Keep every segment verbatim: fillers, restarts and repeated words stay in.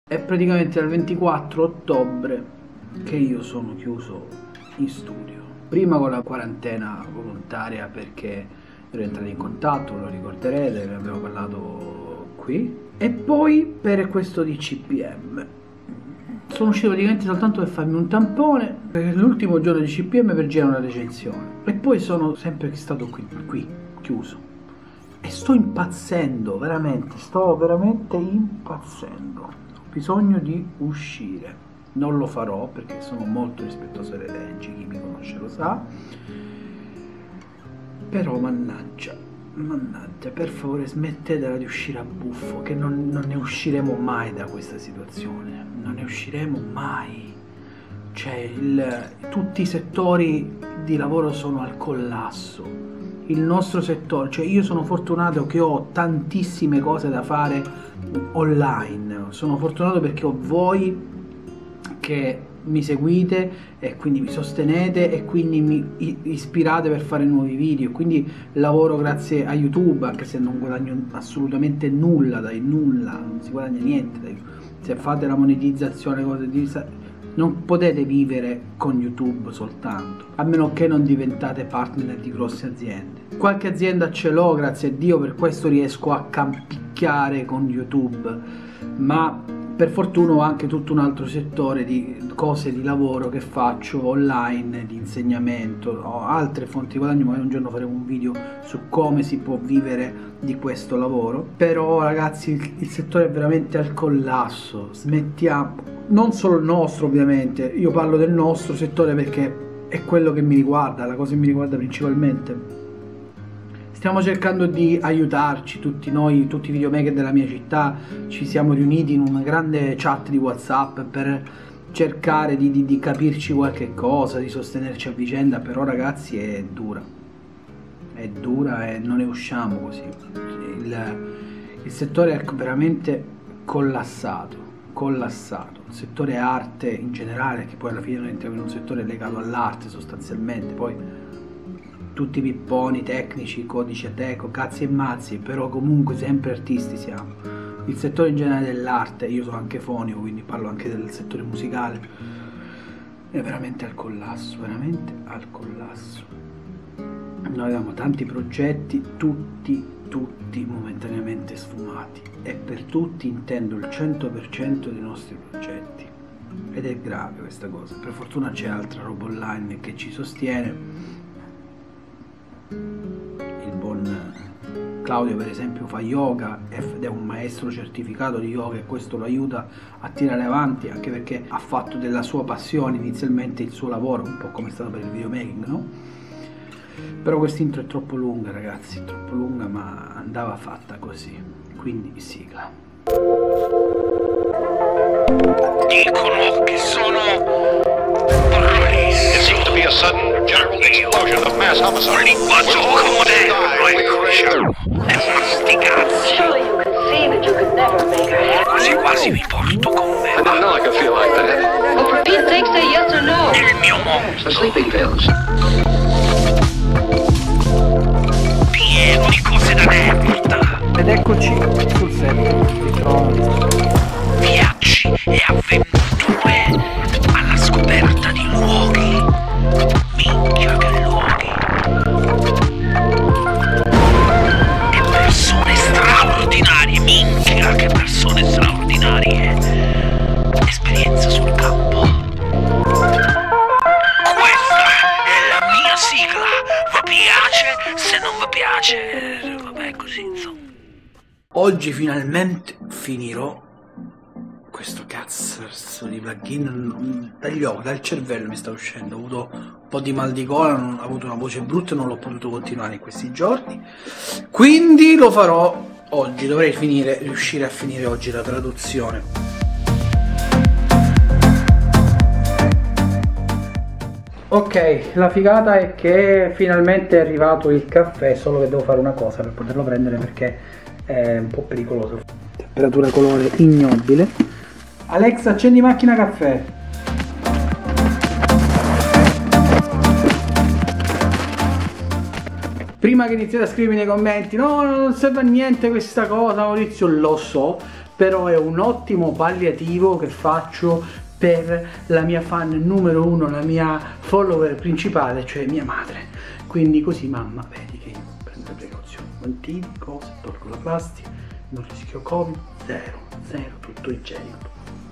È praticamente dal ventiquattro ottobre che io sono chiuso in studio. Prima con la quarantena volontaria perché ero entrato in contatto, lo ricorderete, ne abbiamo parlato qui. E poi per questo D C P M. Sono uscito praticamente soltanto per farmi un tampone, perché l'ultimo giorno di C P M per girare una recensione. E poi sono sempre stato qui, qui, chiuso. E sto impazzendo, veramente, sto veramente impazzendo. Ho bisogno di uscire. Non lo farò perché sono molto rispettoso delle leggi, chi mi conosce lo sa. Però mannaggia, mannaggia, per favore smettetela di uscire a buffo, che non, non ne usciremo mai da questa situazione. Non ne usciremo mai. Cioè, il, tutti i settori di lavoro sono al collasso. Il nostro settore, cioè io sono fortunato che ho tantissime cose da fare online. Sono fortunato perché ho voi che mi seguite e quindi mi sostenete e quindi mi ispirate per fare nuovi video, quindi lavoro grazie a YouTube, anche se non guadagno assolutamente nulla dai nulla, non si guadagna niente dai, se fate la monetizzazione, cose di, non potete vivere con YouTube soltanto, a meno che non diventate partner di grosse aziende. Qualche azienda ce l'ho, grazie a Dio, per questo riesco a campicchiare con YouTube, ma per fortuna ho anche tutto un altro settore di cose di lavoro che faccio online, di insegnamento, ho altre fonti di guadagno, magari un giorno faremo un video su come si può vivere di questo lavoro. Però ragazzi il, il settore è veramente al collasso, smettiamo, non solo il nostro ovviamente, io parlo del nostro settore perché è quello che mi riguarda, la cosa che mi riguarda principalmente. Stiamo cercando di aiutarci, tutti noi, tutti i videomaker della mia città, ci siamo riuniti in una grande chat di WhatsApp per cercare di, di, di capirci qualche cosa, di sostenerci a vicenda, però ragazzi è dura, è dura e non ne usciamo così. Il, il settore è veramente collassato, collassato, il settore arte in generale, che poi alla fine noi entriamo in un settore legato all'arte sostanzialmente, poi tutti pipponi, tecnici, codici ateco, cazzi e mazzi, però comunque sempre artisti siamo. Il settore in generale dell'arte, io sono anche fonico, quindi parlo anche del settore musicale, è veramente al collasso, veramente al collasso. Noi abbiamo tanti progetti, tutti, tutti momentaneamente sfumati, e per tutti intendo il cento per cento dei nostri progetti, ed è grave questa cosa. Per fortuna c'è altra roba online che ci sostiene. Il buon Claudio per esempio fa yoga ed è un maestro certificato di yoga e questo lo aiuta a tirare avanti, anche perché ha fatto della sua passione inizialmente il suo lavoro, un po' come è stato per il videomaking, no? Però quest'intro è troppo lunga ragazzi, troppo lunga, ma andava fatta così, quindi sigla. Dicono che sono bravissimi. It seems to be a sudden general explosion of mass homicide. Linguaggio moderno e cruciale. È una sticazzi. Quasi quasi vi porto con me. I don't know, I can feel like that. Well, for Pete's sake, say yes or no. Il mio mostro. The sleeping pills. Pieno di cose da merda. Ed eccoci sul set di Trono. Viaggi e avventure alla scoperta di luoghi. Minchia che luoghi. E persone straordinarie. Minchia che persone straordinarie. Esperienza sul campo. Questa è la mia sigla. Vi piace? Se non vi piace, vabbè, così insomma. Oggi finalmente finirò questo cazzo di plugin. Dagli occhi, dal cervello mi sta uscendo. Ho avuto un po' di mal di gola, ho avuto una voce brutta e non l'ho potuto continuare in questi giorni, quindi lo farò oggi. Dovrei finire, riuscire a finire oggi la traduzione. Ok, la figata è che finalmente è arrivato il caffè, solo che devo fare una cosa per poterlo prendere perché è un po' pericoloso. Temperatura colore ignobile. Alexa, accendi macchina caffè. Prima che iniziate a scrivermi nei commenti, no, non serve a niente questa cosa, Maurizio, lo so, però è un ottimo palliativo che faccio per la mia fan numero uno, la mia follower principale, cioè mia madre. Quindi così mamma vedi che io prendo le precauzioni, guantini, cose, tolgo la plastica, non rischio Covid, zero, zero, tutto igienico.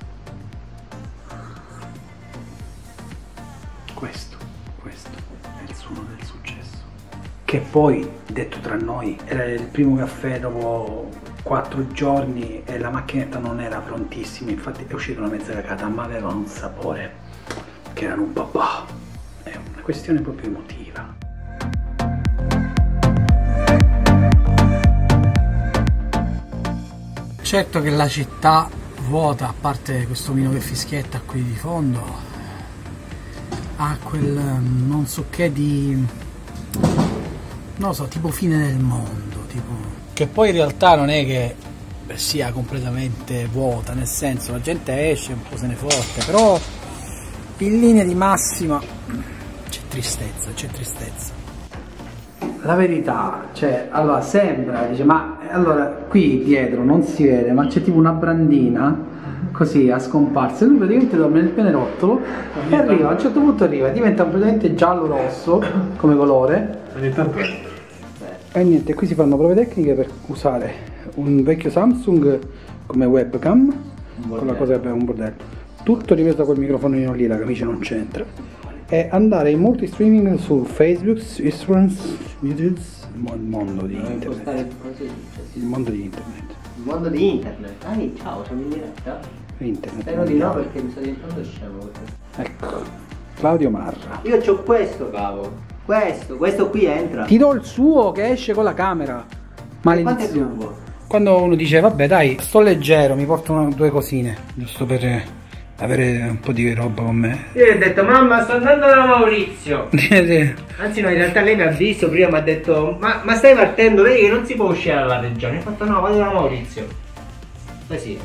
Questo, questo è il suono del successo. Che poi, detto tra noi, era il primo caffè dopo quattro giorni e la macchinetta non era prontissima, infatti è uscita una mezza cacata, ma aveva un sapore che era un papà. È una questione proprio emotiva. Certo che la città vuota, a parte questo vino che fischietta qui di fondo, ha quel non so che di, non lo so, tipo fine del mondo, tipo, che poi in realtà non è che sia completamente vuota, nel senso la gente esce, un po' se ne fotte, però in linea di massima c'è tristezza, c'è tristezza. La verità, cioè, allora sembra, dice, ma allora qui dietro non si vede, ma c'è tipo una brandina così a scomparsa, lui praticamente dorme nel pianerottolo e arriva, a un certo punto arriva, diventa completamente giallo-rosso come colore. Ogni tanto è. E niente, qui si fanno prove tecniche per usare un vecchio Samsung come webcam, con la cosa che abbiamo un bordello, tutto ripreso col microfonino lì, la camicia non c'entra, e andare in multi streaming su Facebook, Instagram, il mondo di internet. Il mondo di internet. Il mondo di internet. Ah, ciao, siamo in diretta? Internet. Spero di no perché mi sto diventando scemo. Ecco, Claudio Marra. Io c'ho questo, cavo. Questo, questo qui entra. Ti do il suo che esce con la camera. Maledizione. Quando uno dice vabbè dai, sto leggero, mi porto una, due cosine, giusto per avere un po' di roba con me. Io gli ho detto mamma sto andando da Maurizio. Anzi no, in realtà lei mi ha visto prima, mi ha detto ma, ma stai partendo, vedi che non si può uscire dalla regione. Ho fatto no, vado da Maurizio. Così.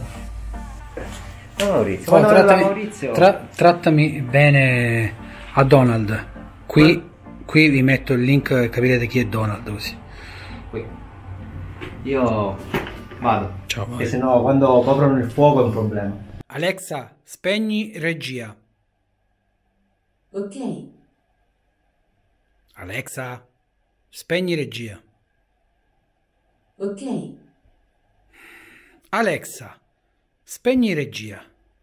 Da Maurizio, oh, vado trattami, da Maurizio. Tra, trattami bene a Donald. Qui, qui vi metto il link e capirete chi è Donald così. Qui. Io vado. Ciao. Perché sennò quando coprono il fuoco è un problema. Alexa, spegni regia. Ok. Alexa, spegni regia. Ok. Alexa, spegni regia.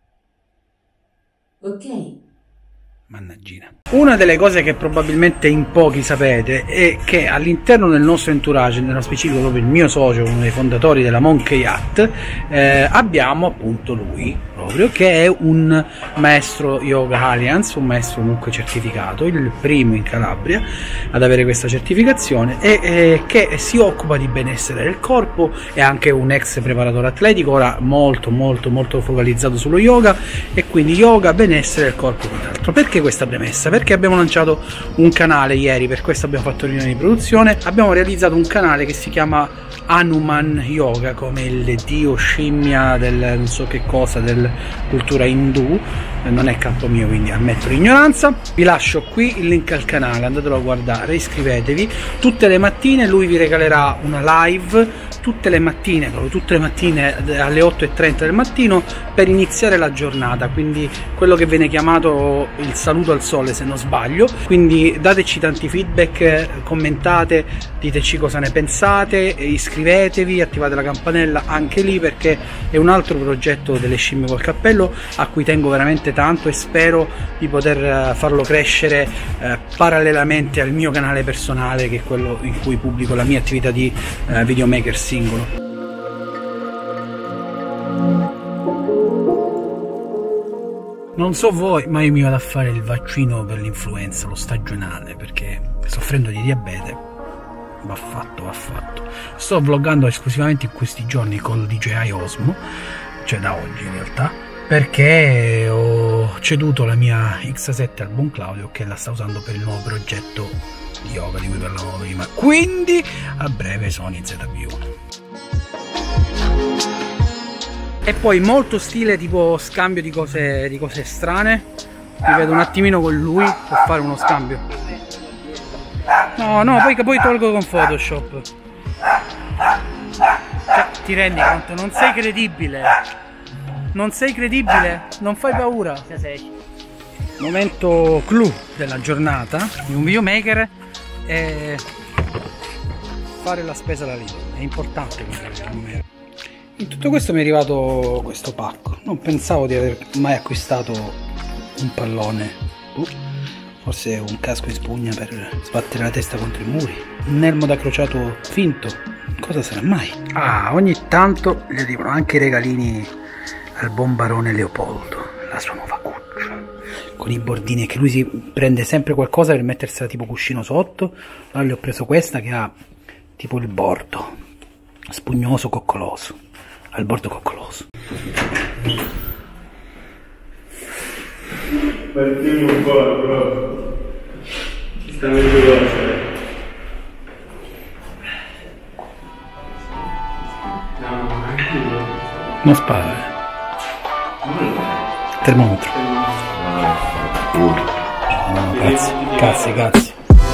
Ok. Mannaggina. Una delle cose che probabilmente in pochi sapete è che all'interno del nostro entourage, nello specifico proprio il mio socio, uno dei fondatori della Monkey Hut, eh, abbiamo appunto lui proprio, che è un maestro Yoga Alliance, un maestro comunque certificato, il primo in Calabria ad avere questa certificazione, e eh, che si occupa di benessere del corpo, è anche un ex preparatore atletico, ora molto molto molto focalizzato sullo yoga, e quindi yoga, benessere del corpo e quant'altro. Perché questa premessa? Perché abbiamo lanciato un canale ieri, per questo abbiamo fatto riunione di produzione, abbiamo realizzato un canale che si chiama Hanuman Yoga, come il dio scimmia del non so che cosa, del cultura indù, non è campo mio quindi ammetto l'ignoranza. Vi lascio qui il link al canale, andatelo a guardare, iscrivetevi. Tutte le mattine lui vi regalerà una live, tutte le mattine, proprio tutte le mattine alle otto e trenta del mattino, per iniziare la giornata, quindi quello che viene chiamato il saluto al sole se non sbaglio. Quindi dateci tanti feedback, commentate, diteci cosa ne pensate, iscrivetevi, attivate la campanella anche lì, perché è un altro progetto delle scimmie col cappello a cui tengo veramente tanto e spero di poter farlo crescere eh, parallelamente al mio canale personale, che è quello in cui pubblico la mia attività di eh, videomaker singolo. Non so voi, ma io mi vado a fare il vaccino per l'influenza, lo stagionale, perché soffrendo di diabete va fatto, va fatto. Sto vloggando esclusivamente in questi giorni col D J I Osmo, cioè da oggi in realtà, perché ho ceduto la mia X sette al buon Claudio, che la sta usando per il nuovo progetto di yoga di cui parlavamo prima. Quindi a breve Sony Z V uno. E poi molto stile tipo scambio di cose, di cose strane. Mi vedo un attimino con lui per fare uno scambio. No, no, poi, poi tolgo con Photoshop. Cioè, ti rendi conto? Non sei credibile. Non sei credibile. Non fai paura. Momento clou della giornata di un videomaker è fare la spesa alla Lidl. È importante comprare. In tutto questo mi è arrivato questo pacco. Non pensavo di aver mai acquistato un pallone. Uh, forse un casco in spugna per sbattere la testa contro i muri. Un elmo da crociato finto. Cosa sarà mai? Ah, ogni tanto gli arrivano anche i regalini al buon barone Leopoldo, la sua nuova cuccia, con i bordini, che lui si prende sempre qualcosa per mettersela tipo cuscino sotto. Allora gli ho preso questa che ha tipo il bordo spugnoso, coccoloso, al bordo coccoloso. Mettimi un po', bro. Ci sta meglio cose. Non spara, eh. Termometro. No, cazzo, cazzi, cazzi.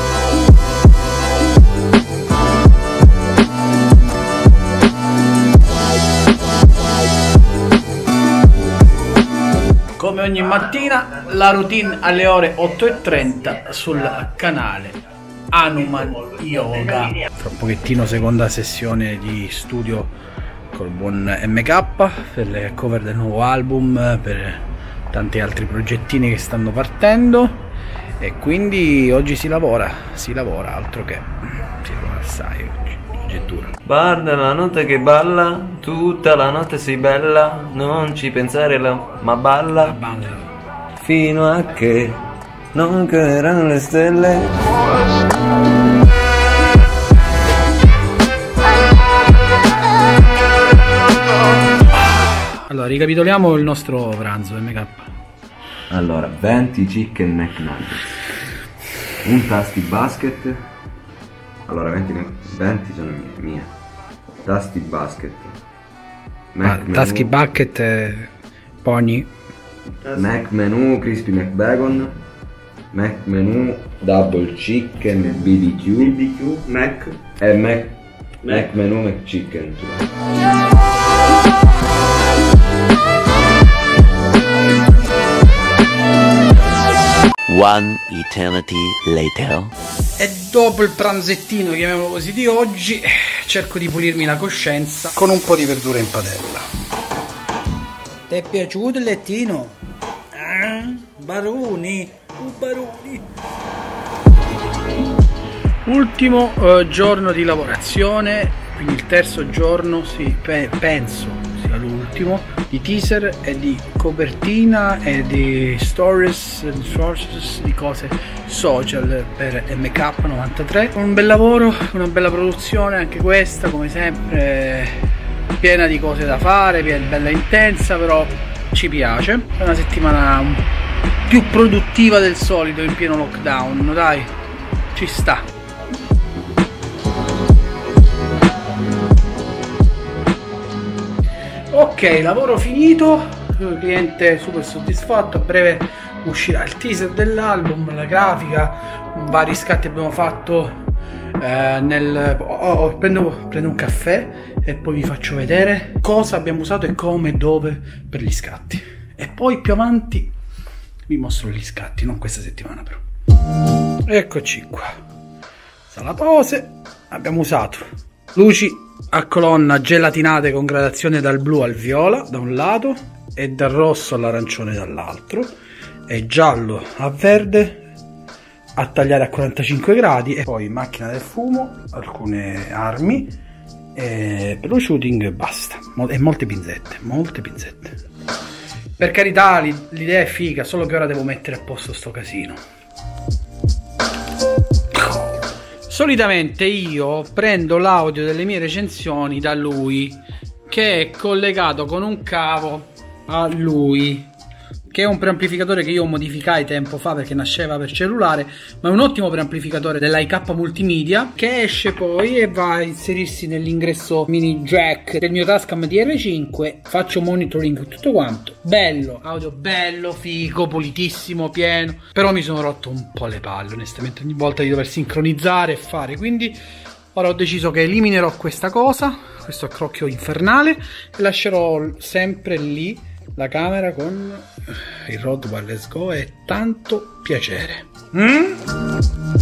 Come ogni mattina, la routine alle ore otto e trenta sul canale Hanuman Yoga. Tra un pochettino seconda sessione di studio col buon M K per le cover del nuovo album, per tanti altri progettini che stanno partendo, e quindi oggi si lavora, si lavora, altro che si lavora assai oggi, oggi è duro. Guarda la notte che balla, tutta la notte sei bella, non ci pensare la, ma balla, La banda. fino a che non caderanno le stelle. Allora, ricapitoliamo il nostro pranzo M K. Allora, venti chicken McNuggets, un tasti basket. Allora, venti, venti sono mie, mie. Tasti basket, Ah, Tasky Bucket e Pony. Mac Menu Crispy McBacon, Mac Menu Double Chicken B B Q, B B Q, Mac. e Mac, Mac Menu McChicken. One eternity later. E dopo il pranzettino, chiamiamolo così, di oggi, cerco di pulirmi la coscienza con un po' di verdura in padella. Ti è piaciuto il lettino? Eh? Baroni, uh, baroni. Ultimo eh, giorno di lavorazione, quindi il terzo giorno, sì, pe penso sia l'ultimo, di teaser e di copertina e di stories, sources, di cose social per M K novantatré. Un bel lavoro, una bella produzione anche questa, come sempre, piena di cose da fare, piena, bella intensa, però ci piace. È una settimana più produttiva del solito in pieno lockdown, dai, ci sta. Ok, lavoro finito, il cliente super soddisfatto. A breve uscirà il teaser dell'album, la grafica, vari scatti abbiamo fatto eh, nel... Oh, oh, prendo, prendo un caffè e poi vi faccio vedere cosa abbiamo usato e come e dove per gli scatti. E poi più avanti vi mostro gli scatti, non questa settimana però. Eccoci qua. Sala pose, abbiamo usato luci a colonna gelatinate con gradazione dal blu al viola da un lato e dal rosso all'arancione dall'altro, e giallo a verde a tagliare a quarantacinque gradi, e poi macchina del fumo, alcune armi e per lo shooting basta, e molte pinzette, molte pinzette. Per carità, l'idea è figa, solo che ora devo mettere a posto sto casino. Solitamente io prendo l'audio delle mie recensioni da lui, che è collegato con un cavo a lui, che è un preamplificatore che io modificai tempo fa perché nasceva per cellulare, ma è un ottimo preamplificatore dell'I K Multimedia, che esce poi e va a inserirsi nell'ingresso mini jack del mio Tascam D R cinque. Faccio monitoring tutto quanto, bello, audio bello, figo, pulitissimo, pieno, però mi sono rotto un po' le palle onestamente ogni volta di dover sincronizzare e fare, quindi Ora ho deciso che eliminerò questa cosa, questo accrocchio infernale, e lascerò sempre lì la camera con il Rodwell. Let's go, è tanto piacere. Mm?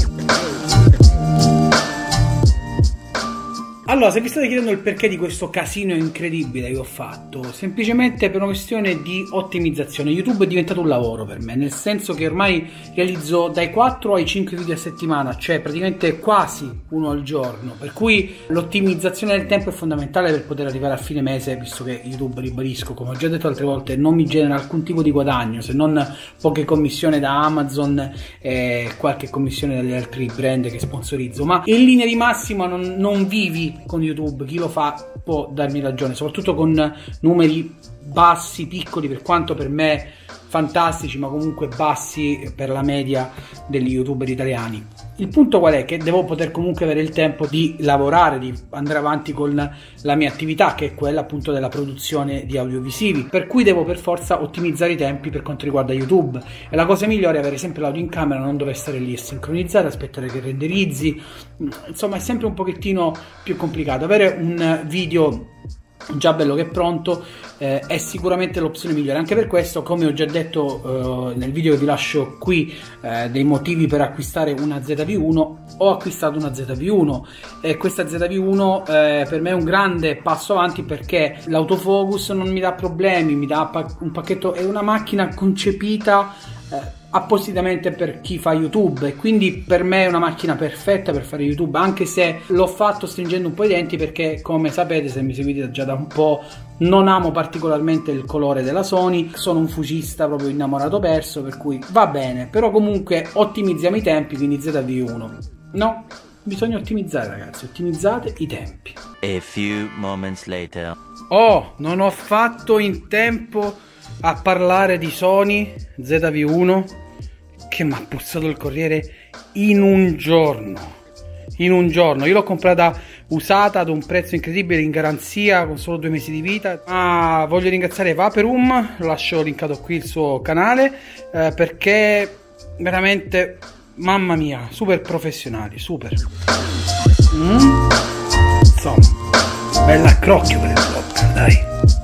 Allora, se vi state chiedendo il perché di questo casino incredibile che ho fatto, semplicemente per una questione di ottimizzazione. YouTube è diventato un lavoro per me, nel senso che ormai realizzo dai quattro ai cinque video a settimana, cioè praticamente quasi uno al giorno, per cui l'ottimizzazione del tempo è fondamentale per poter arrivare a fine mese, visto che YouTube, ribadisco, come ho già detto altre volte, non mi genera alcun tipo di guadagno, se non poche commissioni da Amazon e qualche commissione dagli altri brand che sponsorizzo, ma in linea di massima non, non vivi con YouTube. Chi lo fa può darmi ragione, soprattutto con numeri bassi, piccoli, per quanto per me fantastici, ma comunque bassi per la media degli youtuber italiani. Il punto qual è? Che devo poter comunque avere il tempo di lavorare, di andare avanti con la mia attività, che è quella appunto della produzione di audiovisivi, per cui devo per forza ottimizzare i tempi per quanto riguarda YouTube. E la cosa migliore è avere sempre l'audio in camera, non dover stare lì a sincronizzare, aspettare che renderizzi, insomma è sempre un pochettino più complicato. Avere un video già bello che è pronto eh, è sicuramente l'opzione migliore. Anche per questo, come ho già detto eh, nel video che vi lascio qui, eh, dei motivi per acquistare una Z V uno, ho acquistato una Z V uno, e questa Z V uno eh, per me è un grande passo avanti, perché l'autofocus non mi dà problemi, mi dà un pacchetto, è una macchina concepita eh, appositamente per chi fa YouTube, e quindi per me è una macchina perfetta per fare YouTube, anche se l'ho fatto stringendo un po' i denti, perché come sapete, se mi seguite già da un po', non amo particolarmente il colore della Sony, sono un fucista proprio innamorato perso, per cui va bene, però comunque ottimizziamo i tempi, quindi Z V uno. No, bisogna ottimizzare, ragazzi, ottimizzate i tempi. A few moments later. Oh, non ho fatto in tempo a parlare di Sony Z V uno, che mi ha puzzato il corriere in un giorno. In un giorno. Io l'ho comprata usata ad un prezzo incredibile, in garanzia, con solo due mesi di vita. Ah, voglio ringraziare Vaperum, lo lascio linkato qui il suo canale, eh, perché veramente, mamma mia, super professionali, super. Mm? Insomma, bella accrocchio per il vlog, dai.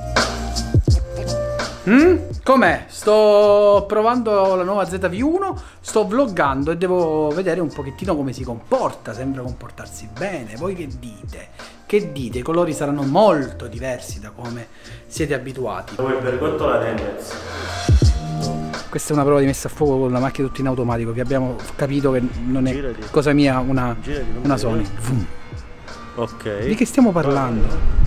Mm? Com'è? Sto provando la nuova Z V uno, sto vloggando e devo vedere un pochettino come si comporta, sembra comportarsi bene. Voi che dite? Che dite? I colori saranno molto diversi da come siete abituati. Come per quanto la tendenza. Questa è una prova di messa a fuoco con la macchina tutta in automatico, che abbiamo capito che non è Girati. cosa mia una, Girati, una Sony. Ok. Di che stiamo parlando?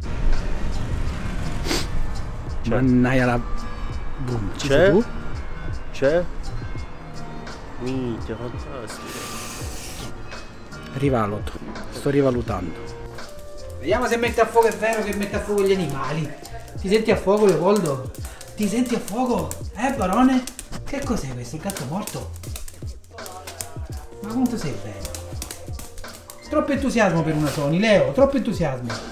Mannaia la... Boom, ci sei tu? C'è? Minchia, fantastico. Rivaluto, sto rivalutando. Vediamo se mette a fuoco, è vero che mette a fuoco gli animali. Ti senti a fuoco, Leopoldo? Ti senti a fuoco? Eh, barone? Che cos'è questo? Il gatto morto? Ma quanto sei bello? Troppo entusiasmo per una Sony, Leo, troppo entusiasmo.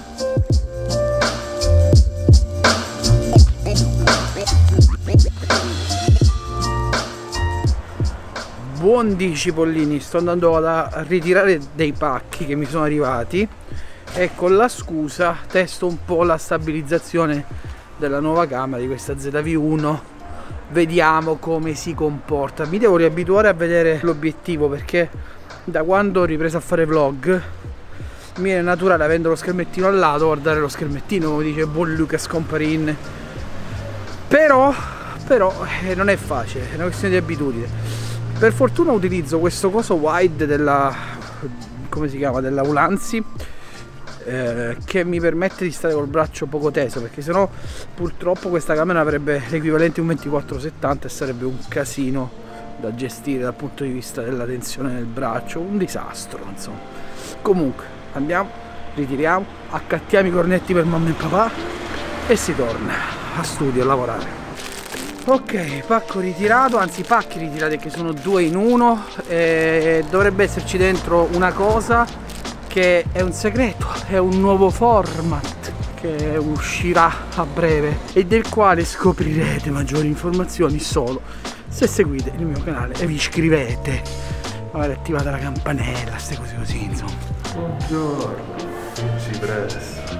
Buon cipollini, sto andando a ritirare dei pacchi che mi sono arrivati e con la scusa testo un po' la stabilizzazione della nuova camera di questa Z V uno, vediamo come si comporta. Mi devo riabituare a vedere l'obiettivo, perché da quando ho ripreso a fare vlog mi viene naturale, avendo lo schermettino al lato, guardare lo schermettino, come dice buon Lucas Comparin. Però, però eh, non è facile, è una questione di abitudine. Per fortuna utilizzo questo coso wide della, come si chiama, della Ulanzi, eh, che mi permette di stare col braccio poco teso, perché sennò purtroppo questa camera avrebbe l'equivalente di un ventiquattro settanta e sarebbe un casino da gestire dal punto di vista della tensione del braccio, un disastro, insomma. Comunque andiamo, ritiriamo, accattiamo i cornetti per mamma e papà e si torna a studio a lavorare. Ok, pacco ritirato, anzi pacchi ritirati, che sono due in uno, e dovrebbe esserci dentro una cosa che è un segreto, è un nuovo format che uscirà a breve e del quale scoprirete maggiori informazioni solo se seguite il mio canale e vi iscrivete. Avere attivata la campanella, queste cose così, insomma. Buongiorno. Si presta.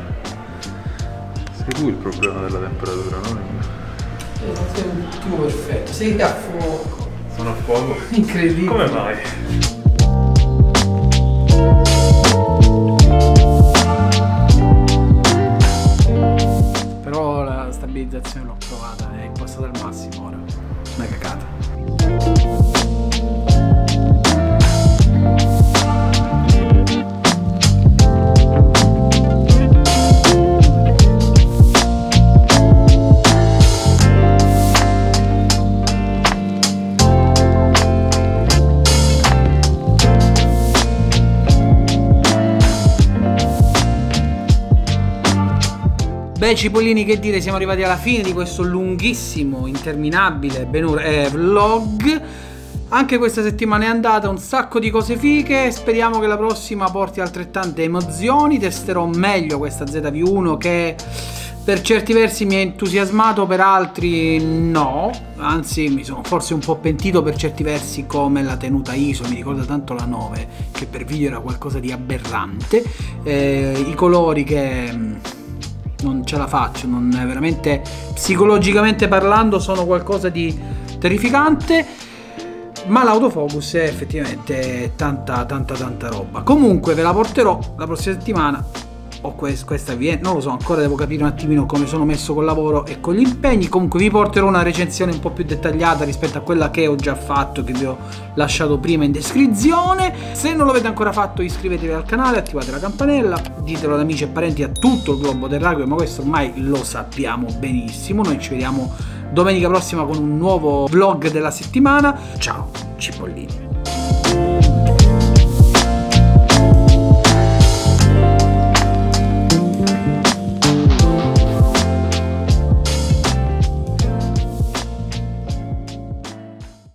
Sei tu il problema della temperatura, non io. Eh, sei un tipo perfetto, sei a fuoco. Sono a fuoco? Incredibile. Come mai? Però la stabilizzazione l'ho provata, è impostata al massimo ora. Una cagata. Beh Cipollini, che dire, siamo arrivati alla fine di questo lunghissimo, interminabile Benur eh, vlog. Anche questa settimana è andata, un sacco di cose fighe, speriamo che la prossima porti altrettante emozioni. Testerò meglio questa Z V uno che per certi versi mi ha entusiasmato, per altri no, anzi mi sono forse un po' pentito per certi versi, come la tenuta I S O, mi ricorda tanto la nove, che per video era qualcosa di aberrante, eh, i colori che non ce la faccio, non è veramente, psicologicamente parlando, sono qualcosa di terrificante, ma l'autofocus è effettivamente tanta tanta tanta roba. Comunque ve la porterò la prossima settimana, o quest questa viene, non lo so, ancora devo capire un attimino come sono messo col lavoro e con gli impegni. Comunque vi porterò una recensione un po' più dettagliata rispetto a quella che ho già fatto, che vi ho lasciato prima in descrizione. Se non l'avete ancora fatto, iscrivetevi al canale, attivate la campanella, ditelo ad amici e parenti a tutto il globo terracqueo, ma questo ormai lo sappiamo benissimo. Noi ci vediamo domenica prossima con un nuovo vlog della settimana. Ciao Cipollini.